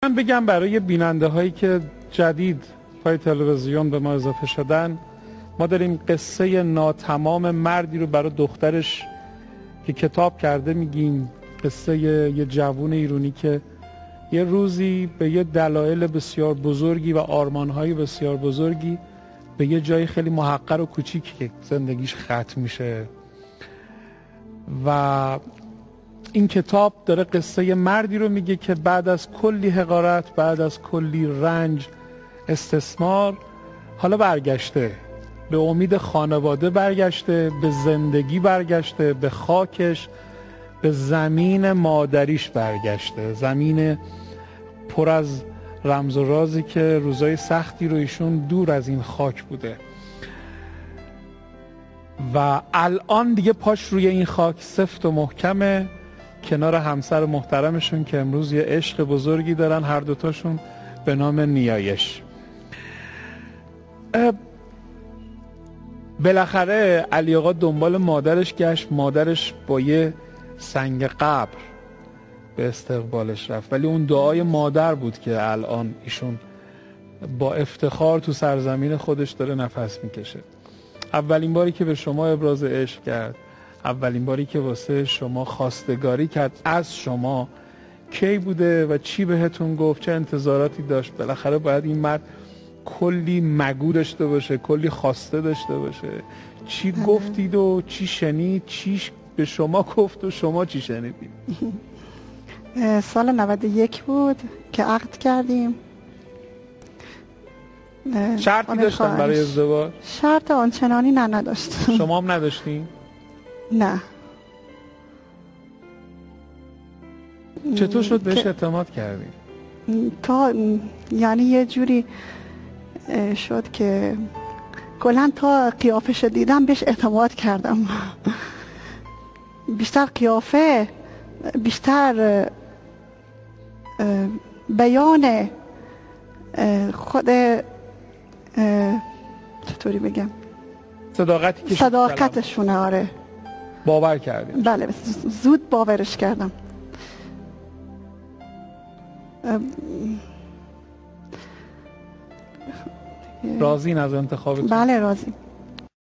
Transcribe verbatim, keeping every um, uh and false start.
من بگم برای بیننده هایی که جدید پای تلویزیون به ما اضافه شدن، ما داریم قصه ناتمام مردی رو برای دخترش که کتاب کرده میگیم. قصه یه جوون ایرانی که یه روزی به یه دلایل بسیار بزرگی و آرمانهای بسیار بزرگی به یه جای خیلی محقر و کوچیکی که زندگیش ختم میشه و این کتاب داره قصه یه مردی رو میگه که بعد از کلی حقارت، بعد از کلی رنج، استثمار، حالا برگشته، به امید خانواده برگشته، به زندگی برگشته، به خاکش، به زمین مادریش برگشته، زمین پر از رمز و رازی که روزای سختی رو ایشون دور از این خاک بوده و الان دیگه پاش روی این خاک سفت و محکمه، کنار همسر محترمشون که امروز یه عشق بزرگی دارن هر دوتاشون به نام نیایش. بالاخره علی آقا دنبال مادرش گشت، مادرش با یه سنگ قبر به استقبالش رفت، ولی اون دعای مادر بود که الان ایشون با افتخار تو سرزمین خودش داره نفس میکشه. اولین باری که به شما ابراز عشق کرد، اولین باری که واسه شما خواستگاری کرد از شما کی بوده و چی بهتون گفت؟ چه انتظاراتی داشت؟ بالاخره باید این مرد کلی مگو داشته باشه، کلی خواسته داشته باشه. چی گفتید و چی شنید؟ چی به شما گفت و شما چی شنیدید؟ سال نود و یک بود که عقد کردیم. شرطی داشتن برای ازدواج؟ شرط آنچنانی نه نداشتم. شما هم نداشتین؟ نه. چطور شد بهش اعتماد کردین؟ تا یعنی یه جوری شد که کلا تا قیافش دیدم بهش اعتماد کردم. بیشتر قیافه، بیشتر بیان خود چطوری بگم صداقتی که صداقتشونه. آره باور کردیم. بله زود باورش کردم. راضین از انتخابتون؟ بله راضی.